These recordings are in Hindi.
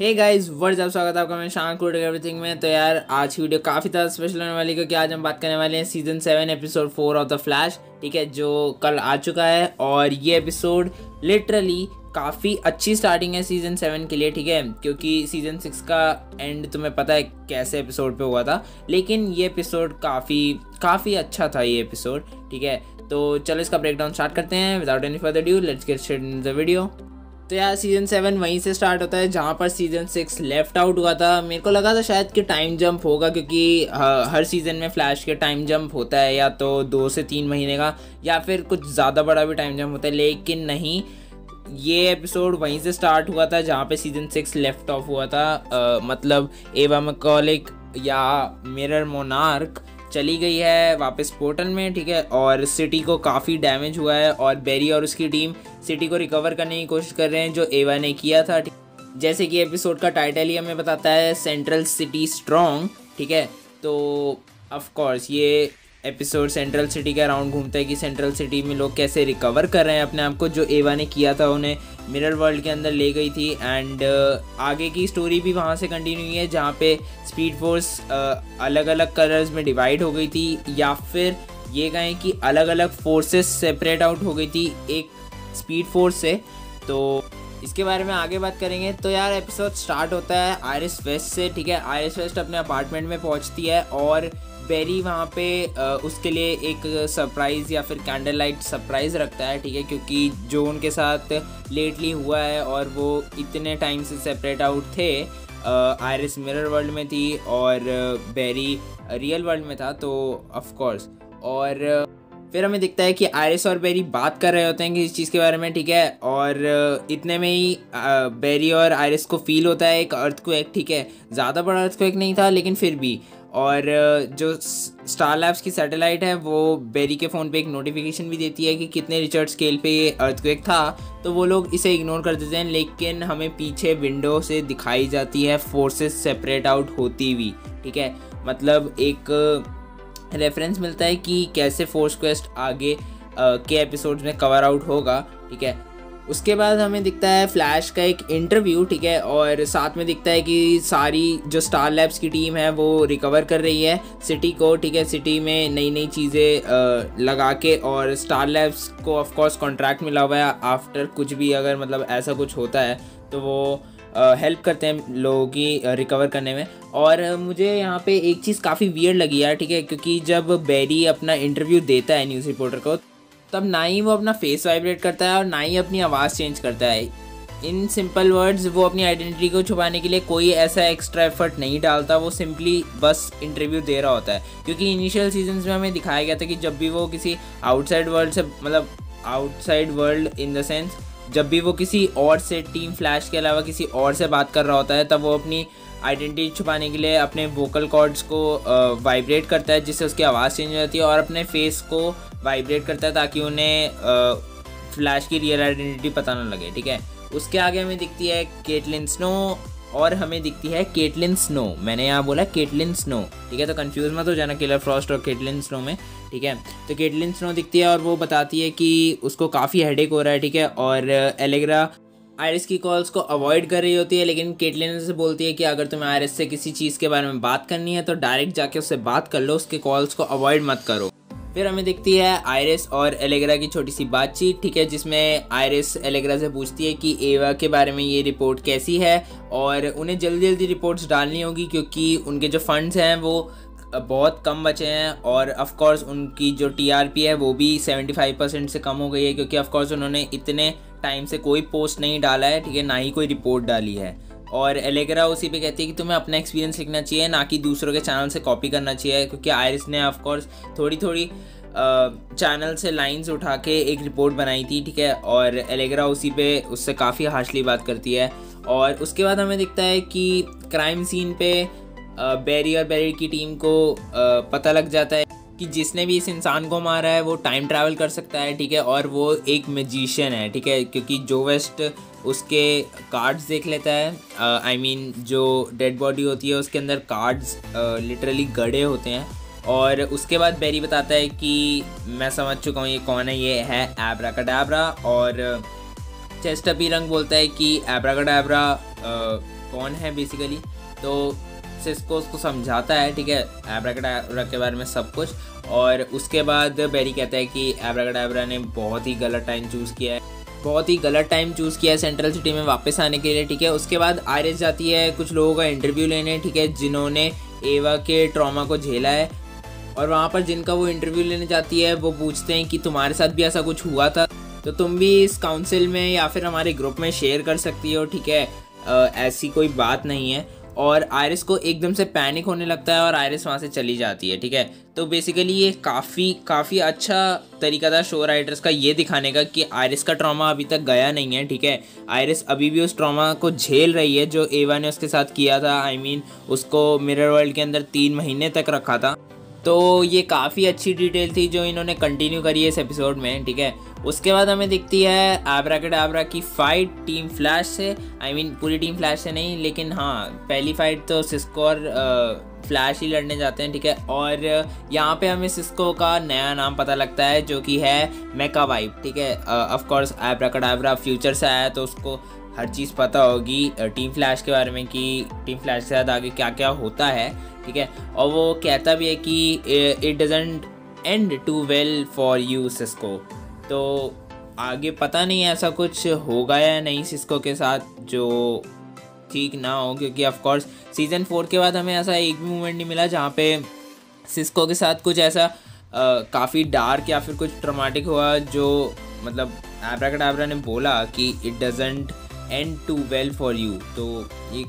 हे गाइस व्हाट्स अप, स्वागत है आपका मैं शान कोड एवरीथिंग में। तो यार आज की वीडियो काफ़ी ज़्यादा स्पेशल होने वाली है क्योंकि आज हम बात करने वाले हैं season 7 episode 4 of the Flash, ठीक है, जो कल आ चुका है। और ये एपिसोड लिटरली काफ़ी अच्छी स्टार्टिंग है सीजन 7 के लिए, ठीक है, क्योंकि सीजन 6 का एंड तुम्हें पता है कैसे एपिसोड पे हुआ था, लेकिन ये एपिसोड काफ़ी अच्छा था ये एपिसोड, ठीक है। तो चलो इसका ब्रेकडाउन स्टार्ट करते हैं without any further due. Let's get started in the video. तो यार सीजन 7 वहीं से स्टार्ट होता है जहाँ पर सीजन 6 लेफ्ट आउट हुआ था। मेरे को लगा था शायद कि टाइम जंप होगा क्योंकि हर सीज़न में फ्लैश के टाइम जंप होता है, या तो 2 से 3 महीने का या फिर कुछ ज़्यादा बड़ा भी टाइम जंप होता है, लेकिन नहीं, ये एपिसोड वहीं से स्टार्ट हुआ था जहाँ पे सीजन 6 लेफ्ट ऑफ हुआ था। मतलब एवा मैकॉलिक या मिरर मोनार्क चली गई है वापस पोर्टल में, ठीक है, और सिटी को काफ़ी डैमेज हुआ है और बेरी और उसकी टीम सिटी को रिकवर करने की कोशिश कर रहे हैं जो एवा ने किया था। जैसे कि एपिसोड का टाइटल ही हमें बताता है, सेंट्रल सिटी स्ट्रॉन्ग, ठीक है। तो ऑफ कोर्स ये एपिसोड सेंट्रल सिटी के अराउंड घूमता है कि सेंट्रल सिटी में लोग कैसे रिकवर कर रहे हैं अपने आप को, जो एवा ने किया था उन्हें मिरर वर्ल्ड के अंदर ले गई थी। एंड आगे की स्टोरी भी वहाँ से कंटिन्यू हुई है जहाँ पे स्पीड फोर्स अलग अलग कलर्स में डिवाइड हो गई थी, या फिर ये कहें कि अलग अलग फोर्सेस सेपरेट आउट हो गई थी एक स्पीड फोर्स से। तो इसके बारे में आगे बात करेंगे। तो यार एपिसोड स्टार्ट होता है आयरिस वेस्ट से, ठीक है। आयरिस वेस्ट अपने अपार्टमेंट में पहुंचती है और बेरी वहाँ पे उसके लिए एक सरप्राइज़ या फिर कैंडल लाइट सरप्राइज़ रखता है, ठीक है, क्योंकि जो उनके साथ लेटली हुआ है और वो इतने टाइम से सेपरेट आउट थे। आयरिस मिरर वर्ल्ड में थी और बेरी रियल वर्ल्ड में था, तो ऑफ कोर्स। और फिर हमें दिखता है कि आयरिस और बेरी बात कर रहे होते हैं कि इस चीज़ के बारे में, ठीक है, और इतने में ही बेरी और आयरिस को फील होता है एक अर्थक्वेक, ठीक है, ज़्यादा बड़ा अर्थक्वेक नहीं था लेकिन फिर भी। और जो स्टार लैब्स की सैटेलाइट है वो बेरी के फ़ोन पे एक नोटिफिकेशन भी देती है कि कितने रिचर्ड स्केल पे ये अर्थक्वेक था, तो वो लोग इसे इग्नोर कर देते हैं। लेकिन हमें पीछे विंडो से दिखाई जाती है फोर्सेस सेपरेट आउट होती हुई, ठीक है, मतलब एक रेफरेंस मिलता है कि कैसे फोर्स क्वेस्ट आगे के एपिसोड्स में कवर आउट होगा, ठीक है। उसके बाद हमें दिखता है फ्लैश का एक इंटरव्यू, ठीक है, और साथ में दिखता है कि सारी जो स्टार लैब्स की टीम है वो रिकवर कर रही है सिटी को, ठीक है, सिटी में नई नई चीज़ें लगा के। और स्टार लैब्स को ऑफ कोर्स कॉन्ट्रैक्ट मिला हुआ है आफ्टर कुछ भी, अगर मतलब ऐसा कुछ होता है तो वो हेल्प करते हैं लोगों की रिकवर करने में। और मुझे यहाँ पे एक चीज़ काफ़ी वियर्ड लगी यार, ठीक है, क्योंकि जब बेरी अपना इंटरव्यू देता है न्यूज़ रिपोर्टर को, तब ना ही वो अपना फेस वाइब्रेट करता है और ना ही अपनी आवाज़ चेंज करता है। इन सिंपल वर्ड्स, वो अपनी आइडेंटिटी को छुपाने के लिए कोई ऐसा एक्स्ट्रा एफर्ट नहीं डालता, वो सिंपली बस इंटरव्यू दे रहा होता है। क्योंकि इनिशियल सीजन्स में हमें दिखाया गया था कि जब भी वो किसी आउटसाइड वर्ल्ड से, मतलब outside world in the sense, जब भी वो किसी और से, टीम फ्लैश के अलावा किसी और से बात कर रहा होता है, तब वो अपनी आइडेंटिटी छुपाने के लिए अपने वोकल कॉर्ड्स को वाइब्रेट करता है जिससे उसकी आवाज़ चेंज हो जाती है, और अपने फेस को वाइब्रेट करता है ताकि उन्हें फ्लैश की रियल आइडेंटिटी पता ना लगे, ठीक है। उसके आगे हमें दिखती है केटलिन स्नो, और हमें दिखती है केटलिन स्नो, मैंने यहाँ बोला केटलिन स्नो, ठीक है, तो कंफ्यूज मत हो जाना किलर फ्रॉस्ट और केटलिन स्नो में, ठीक है। तो केटलिन स्नो दिखती है और वो बताती है कि उसको काफ़ी हेडेक हो रहा है, ठीक है, और एलेग्रा आयरिस की कॉल्स को अवॉइड कर रही होती है, लेकिन केटलिन से बोलती है कि अगर तुम्हें आयरिस से किसी चीज़ के बारे में बात करनी है तो डायरेक्ट जाके उससे बात कर लो, उसके कॉल्स को अवॉइड मत करो। फिर हमें दिखती है आयरिस और एलेग्रा की छोटी सी बातचीत, ठीक है, जिसमें आयरिस एलेग्रा से पूछती है कि एवा के बारे में ये रिपोर्ट कैसी है, और उन्हें जल्दी जल्दी रिपोर्ट्स डालनी होगी क्योंकि उनके जो फंड्स हैं वो बहुत कम बचे हैं, और ऑफ कोर्स उनकी जो टीआरपी है वो भी 75% से कम हो गई है, क्योंकि ऑफ कोर्स उन्होंने इतने टाइम से कोई पोस्ट नहीं डाला है, ठीक है, ना ही कोई रिपोर्ट डाली है। और एलेग्रा उसी पे कहती है कि तुम्हें अपना एक्सपीरियंस लिखना चाहिए, ना कि दूसरों के चैनल से कॉपी करना चाहिए, क्योंकि आयरिस ने ऑफ कोर्स थोड़ी थोड़ी चैनल से लाइंस उठा के एक रिपोर्ट बनाई थी, ठीक है, और एलेग्रा उसी पे उससे काफ़ी हार्शली बात करती है। और उसके बाद हमें दिखता है कि क्राइम सीन पे बेरी और बेरी की टीम को पता लग जाता है कि जिसने भी इस इंसान को मारा है वो टाइम ट्रैवल कर सकता है, ठीक है, और वो एक मैजिशियन है, ठीक है, क्योंकि जो वेस्ट उसके कार्ड्स देख लेता है, आई मीन जो डेड बॉडी होती है उसके अंदर कार्ड्स लिटरली गड़े होते हैं। और उसके बाद बेरी बताता है कि मैं समझ चुका हूँ ये कौन है, ये है एब्राकडाब्रा। और चेस्टर पी रंग बोलता है कि एब्राकडाब्रा कौन है बेसिकली। तो सिस्को उसको समझाता है, ठीक है, एब्राकडाब्रा के बारे में सब कुछ। और उसके बाद बेरी कहता है कि एब्राकडाब्रा ने बहुत ही गलत टाइम चूज़ किया है सेंट्रल सिटी में वापस आने के लिए, ठीक है। उसके बाद आयरिस जाती है कुछ लोगों का इंटरव्यू लेने, ठीक है, जिन्होंने एवा के ट्रॉमा को झेला है। और वहाँ पर जिनका वो इंटरव्यू लेने जाती है वो पूछते हैं कि तुम्हारे साथ भी ऐसा कुछ हुआ था तो तुम भी इस काउंसिल में या फिर हमारे ग्रुप में शेयर कर सकती हो, ठीक है, ऐसी कोई बात नहीं है। और आयरिस को एकदम से पैनिक होने लगता है और आयरिस वहाँ से चली जाती है, ठीक है। तो बेसिकली ये काफ़ी अच्छा तरीका था शो राइटर्स का ये दिखाने का कि आयरिस का ट्रॉमा अभी तक गया नहीं है, ठीक है। आयरिस अभी भी उस ट्रॉमा को झेल रही है जो एवा ने उसके साथ किया था। आई मीन उसको मिरर वर्ल्ड के अंदर 3 महीने तक रखा था। तो ये काफ़ी अच्छी डिटेल थी जो इन्होंने कंटिन्यू करी है इस एपिसोड में, ठीक है। उसके बाद हमें दिखती है एब्राकडाब्रा की फ़ाइट टीम फ्लैश से। आई मीन पूरी टीम फ्लैश से नहीं, लेकिन हाँ पहली फ़ाइट तो सिस्को और फ्लैश ही लड़ने जाते हैं, ठीक है। और यहाँ पे हमें सिस्को का नया नाम पता लगता है जो कि है मेका वाइप, ठीक है। ऑफ कोर्स एब्राकडाब्रा फ्यूचर से आया तो उसको हर चीज़ पता होगी टीम फ्लैश के बारे में कि टीम फ्लैश के साथ आगे क्या क्या होता है, ठीक है। और वो कहता भी है कि it doesn't end too well for you Cisco. तो आगे पता नहीं ऐसा कुछ होगा या नहीं सिस्को के साथ जो ठीक ना हो, क्योंकि ऑफ कोर्स सीज़न 4 के बाद हमें ऐसा एक भी मोमेंट नहीं मिला जहाँ पे सिस्को के साथ कुछ ऐसा काफ़ी डार्क या फिर कुछ ट्रॉमेटिक हुआ जो मतलब एब्राकडाब्रा ने बोला कि it doesn't end too well for you. तो ये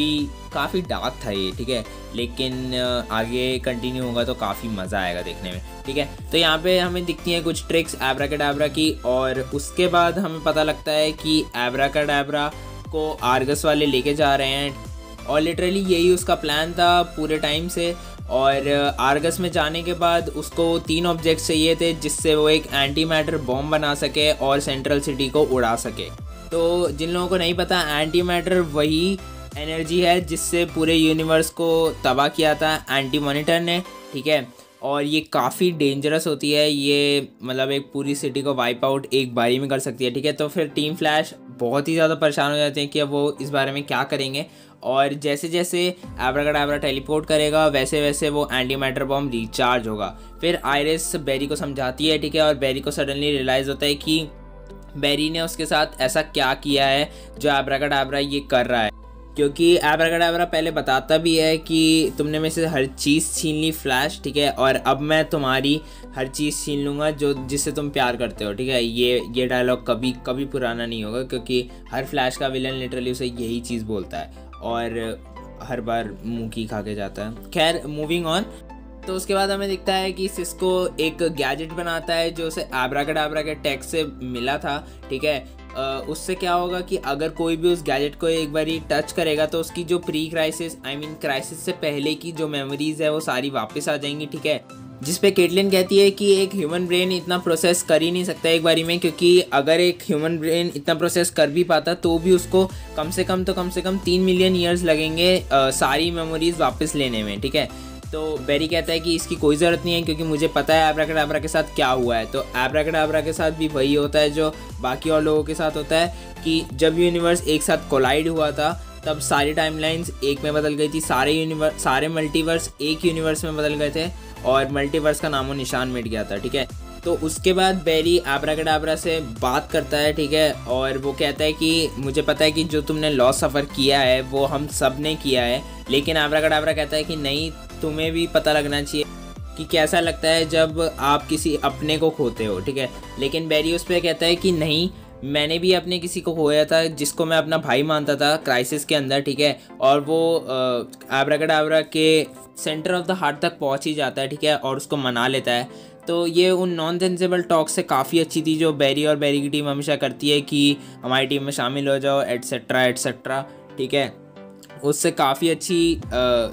काफ़ी डार्क था ये, ठीक है, लेकिन आगे कंटिन्यू होगा तो काफ़ी मज़ा आएगा देखने में, ठीक है। तो यहाँ पे हमें दिखती हैं कुछ ट्रिक्स एब्राकडाब्रा की। और उसके बाद हमें पता लगता है कि एब्राकडाब्रा को आर्गस वाले लेके जा रहे हैं और लिटरली यही उसका प्लान था पूरे टाइम से। और आर्गस में जाने के बाद उसको 3 ऑब्जेक्ट्स चाहिए थे जिससे वो एक एंटी मैटर बॉम्ब बना सके और सेंट्रल सिटी को उड़ा सके। तो जिन लोगों को नहीं पता, एंटी मैटर वही एनर्जी है जिससे पूरे यूनिवर्स को तबाह किया था एंटी मॉनिटर ने, ठीक है। और ये काफ़ी डेंजरस होती है, ये मतलब एक पूरी सिटी को वाइप आउट एक बारी में कर सकती है, ठीक है। तो फिर टीम फ्लैश बहुत ही ज़्यादा परेशान हो जाते हैं कि अब वो इस बारे में क्या करेंगे। और जैसे जैसे एब्राकडाब्रा टेलीपोर्ट करेगा वैसे वैसे वो एंटी मैटर बॉम्ब रिचार्ज होगा। फिर आयरिस बेरी को समझाती है, ठीक है, और बेरी को सडनली रियलाइज़ होता है कि बेरी ने उसके साथ ऐसा क्या किया है जो एब्राकडाब्रा ये कर रहा है। क्योंकि एब्राकडाब्रा पहले बताता भी है कि तुमने मेरे से हर चीज़ छीन ली फ्लैश, ठीक है, और अब मैं तुम्हारी हर चीज़ छीन लूँगा जो जिससे तुम प्यार करते हो, ठीक है। ये डायलॉग कभी पुराना नहीं होगा क्योंकि हर फ्लैश का विलन लिटरली उसे यही चीज़ बोलता है और हर बार मुँह की खा के जाता है। खैर मूविंग ऑन। तो उसके बाद हमें दिखता है कि सिस्को एक गैजेट बनाता है जो उसे एब्राकडाब्रा के टेक से मिला था, ठीक है। उससे क्या होगा कि अगर कोई भी उस गैजेट को एक बारी टच करेगा तो उसकी जो प्री क्राइसिस क्राइसिस से पहले की जो मेमोरीज है वो सारी वापस आ जाएंगी, ठीक है। जिस पे केटलिन कहती है कि एक ह्यूमन ब्रेन इतना प्रोसेस कर ही नहीं सकता एक बारी में, क्योंकि अगर एक ह्यूमन ब्रेन इतना प्रोसेस कर भी पाता तो भी उसको कम से कम 3 मिलियन ईयर्स लगेंगे सारी मेमोरीज वापस लेने में, ठीक है। तो बेरी कहता है कि इसकी कोई ज़रूरत नहीं है क्योंकि मुझे पता है एब्राकडाब्रा के साथ क्या हुआ है। तो एब्राकडाब्रा के साथ भी वही होता है जो बाकी और लोगों के साथ होता है कि जब यूनिवर्स एक साथ कोलाइड हुआ था तब सारी टाइमलाइंस एक में बदल गई थी, सारे मल्टीवर्स एक यूनिवर्स में बदल गए थे और मल्टीवर्स का नामो निशान मिट गया था, ठीक है। तो उसके बाद बेरी एब्राकडाब्रा से बात करता है, ठीक है, और वो कहता है कि मुझे पता है कि जो तुमने लॉस सफ़र किया है वो हम सब ने किया है, लेकिन एब्राकडाब्रा कहता है कि नहीं, तुम्हें भी पता लगना चाहिए कि कैसा लगता है जब आप किसी अपने को खोते हो, ठीक है। लेकिन बेरी उस पर कहता है कि नहीं, मैंने भी अपने किसी को खोया था जिसको मैं अपना भाई मानता था क्राइसिस के अंदर, ठीक है, और वो एब्राकडाब्रा के सेंटर ऑफ द हार्ट तक पहुंच ही जाता है, ठीक है, और उसको मना लेता है। तो ये उन नॉन सेंसेबल टॉक से काफ़ी अच्छी थी जो बेरी और बेरी की टीम हमेशा करती है कि हमारी टीम में शामिल हो जाओ एटसेट्रा एटसेट्रा, ठीक है। उससे काफ़ी अच्छी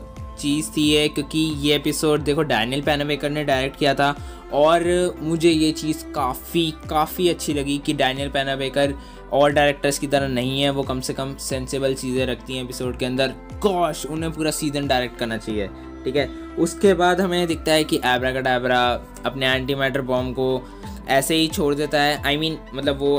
चीज़ थी ये, क्योंकि ये एपिसोड देखो डैनियल पेनाबेकर ने डायरेक्ट किया था और मुझे ये चीज़ काफ़ी अच्छी लगी कि डैनियल पेनाबेकर और डायरेक्टर्स की तरह नहीं है, वो कम से कम सेंसेबल चीज़ें रखती हैं एपिसोड के अंदर। गॉश, उन्हें पूरा सीज़न डायरेक्ट करना चाहिए, ठीक है। उसके बाद हमें दिखता है कि एब्राकडाब्रा अपने एंटी मैटर बॉम्ब को ऐसे ही छोड़ देता है। मतलब वो अब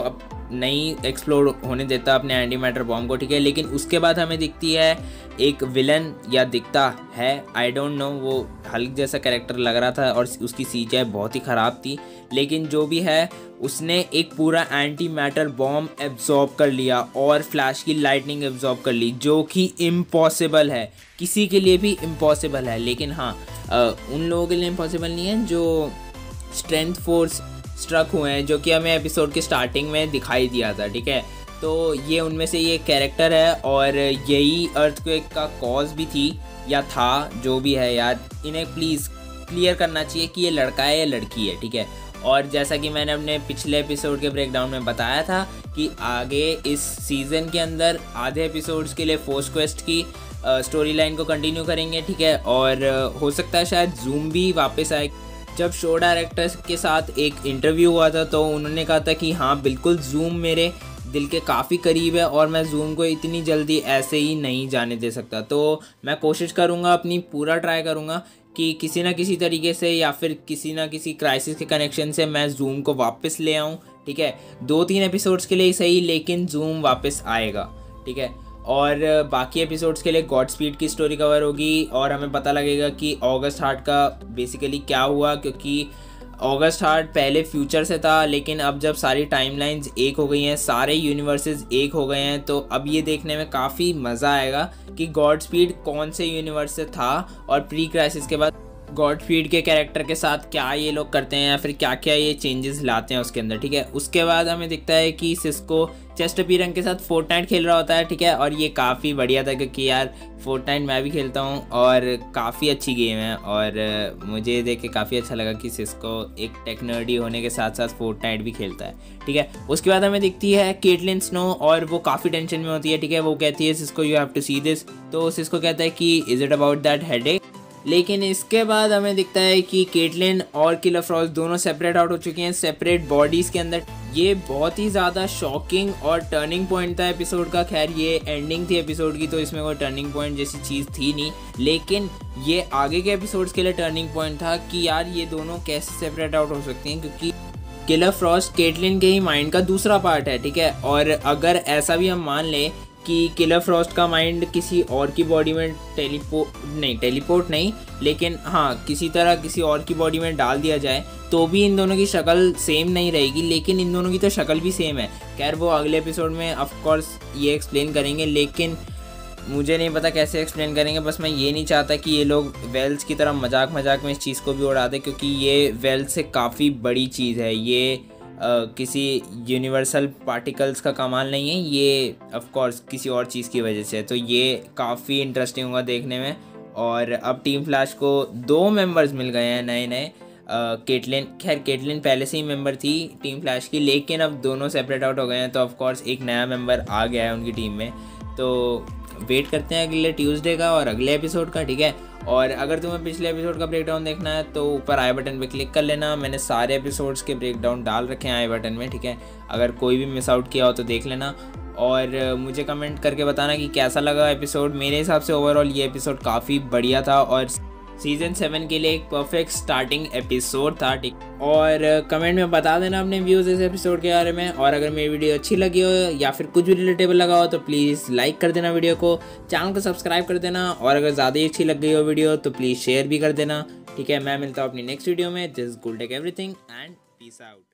नहीं एक्सप्लोर होने देता अपने एंटी मैटर बॉम्ब को, ठीक है। लेकिन उसके बाद हमें दिखती है एक विलन, या दिखता है, आई डोंट नो, वो हल्क जैसा कैरेक्टर लग रहा था और उसकी सीजीआई बहुत ही ख़राब थी। लेकिन जो भी है, उसने एक पूरा एंटी मैटर बॉम्ब एब्जॉर्ब कर लिया और फ्लैश की लाइटनिंग एब्जॉर्ब कर ली, जो कि इम्पॉसिबल है, किसी के लिए भी इम्पॉसिबल है। लेकिन हाँ, उन लोगों के लिए इम्पॉसिबल नहीं है जो स्ट्रेंथ फोर्स स्ट्रक हुए हैं, जो कि हमें एपिसोड के स्टार्टिंग में दिखाई दिया था, ठीक है। तो ये उनमें से ये कैरेक्टर है और यही अर्थक्वेक का कॉज भी थी या था, जो भी है यार, इन्हें प्लीज़ क्लियर करना चाहिए कि ये लड़का है या लड़की है, ठीक है। और जैसा कि मैंने अपने पिछले एपिसोड के ब्रेकडाउन में बताया था कि आगे इस सीज़न के अंदर आधे एपिसोड्स के लिए फोर्स क्वेस्ट की स्टोरी लाइन को कंटिन्यू करेंगे, ठीक है। और हो सकता है शायद जूम भी वापस आए। जब शो डायरेक्टर्स के साथ एक इंटरव्यू हुआ था तो उन्होंने कहा था कि हाँ बिल्कुल, जूम मेरे दिल के काफ़ी करीब है और मैं जूम को इतनी जल्दी ऐसे ही नहीं जाने दे सकता। तो मैं कोशिश करूँगा, अपनी पूरा ट्राई करूँगा कि किसी ना किसी तरीके से या फिर किसी ना किसी क्राइसिस के कनेक्शन से मैं जूम को वापस ले आऊँ, ठीक है। 2-3 एपिसोड्स के लिए सही, लेकिन जूम वापस आएगा, ठीक है। और बाकी एपिसोड्स के लिए गॉड स्पीड की स्टोरी कवर होगी और हमें पता लगेगा कि ऑगस्ट हार्ट का बेसिकली क्या हुआ, क्योंकि ऑगस्ट हार्ट पहले फ्यूचर से था, लेकिन अब जब सारी टाइमलाइंस एक हो गई हैं, सारे यूनिवर्सेस एक हो गए हैं, तो अब ये देखने में काफ़ी मज़ा आएगा कि गॉड स्पीड कौन से यूनिवर्स से था और प्री क्राइसिस के बाद गॉड स्पीड के कैरेक्टर के साथ क्या ये लोग करते हैं या फिर क्या क्या ये चेंजेस लाते हैं उसके अंदर, ठीक है। उसके बाद हमें दिखता है कि सिस्को चेस्ट अपीयरेंस के साथ फोर्टनाइट खेल रहा होता है, ठीक है। और ये काफ़ी बढ़िया था क्योंकि यार फोर्टनाइट मैं भी खेलता हूँ और काफ़ी अच्छी गेम है और मुझे देख के काफ़ी अच्छा लगा कि सिस्को एक टेक नर्डी होने के साथ साथ फोर्टनाइट भी खेलता है, ठीक है। उसके बाद हमें दिखती है केटलिन स्नो और वो काफ़ी टेंशन में होती है, ठीक है। वो कहती है Cisco you have to see this, तो सिस्को कहता है कि is it about that headache. लेकिन इसके बाद हमें दिखता है कि केटलिन और किलर फ्रॉस्ट दोनों सेपरेट आउट हो चुके हैं सेपरेट बॉडीज़ के अंदर। ये बहुत ही ज़्यादा शॉकिंग और टर्निंग पॉइंट था एपिसोड का। खैर ये एंडिंग थी एपिसोड की, तो इसमें कोई टर्निंग पॉइंट जैसी चीज़ थी नहीं, लेकिन ये आगे के एपिसोड्स के लिए टर्निंग पॉइंट था कि यार ये दोनों कैसे सेपरेट आउट हो सकती हैं, क्योंकि किलर फ्रॉस्ट केटलिन के ही माइंड का दूसरा पार्ट है, ठीक है। और अगर ऐसा भी हम मान लें कि किलर फ्रॉस्ट का माइंड किसी और की बॉडी में टेलीपोर्ट नहीं, लेकिन हाँ किसी तरह किसी और की बॉडी में डाल दिया जाए, तो भी इन दोनों की शक्ल सेम नहीं रहेगी, लेकिन इन दोनों की तो शक्ल भी सेम है। खैर वो अगले एपिसोड में ऑफ कोर्स ये एक्सप्लेन करेंगे, लेकिन मुझे नहीं पता कैसे एक्सप्लेन करेंगे। बस मैं ये नहीं चाहता कि ये लोग वेल्स की तरह मजाक में इस चीज़ को भी उड़ा दें, क्योंकि ये वेल्स से काफ़ी बड़ी चीज़ है। ये किसी यूनिवर्सल पार्टिकल्स का कमाल नहीं है, ये ऑफ कोर्स किसी और चीज़ की वजह से। तो ये काफ़ी इंटरेस्टिंग होगा देखने में। और अब टीम फ्लैश को 2 मेंबर्स मिल गए हैं नए। केटलिन, खैर केटलिन पहले से ही मेंबर थी टीम फ्लैश की, लेकिन अब दोनों सेपरेट आउट हो गए हैं, तो ऑफ कोर्स एक नया मेंबर आ गया है उनकी टीम में। तो वेट करते हैं अगले ट्यूसडे का और अगले एपिसोड का, ठीक है। और अगर तुम्हें पिछले एपिसोड का ब्रेकडाउन देखना है तो ऊपर आई बटन पे क्लिक कर लेना। मैंने सारे एपिसोड्स के ब्रेकडाउन डाल रखे हैं आई बटन में, ठीक है। अगर कोई भी मिस आउट किया हो तो देख लेना और मुझे कमेंट करके बताना कि कैसा लगा एपिसोड। मेरे हिसाब से ओवरऑल ये एपिसोड काफ़ी बढ़िया था और सीज़न 7 के लिए एक परफेक्ट स्टार्टिंग एपिसोड था, ठीक। और कमेंट में बता देना अपने व्यूज़ इस एपिसोड के बारे में। और अगर मेरी वीडियो अच्छी लगी हो या फिर कुछ भी रिलेटेबल लगा हो तो प्लीज़ लाइक कर देना वीडियो को, चैनल को सब्सक्राइब कर देना, और अगर ज़्यादा ही अच्छी लग गई हो वीडियो तो प्लीज़ शेयर भी कर देना, ठीक है। मैं मिलता हूँ अपनी नेक्स्ट वीडियो में। This is Gul Tech everything and peace out.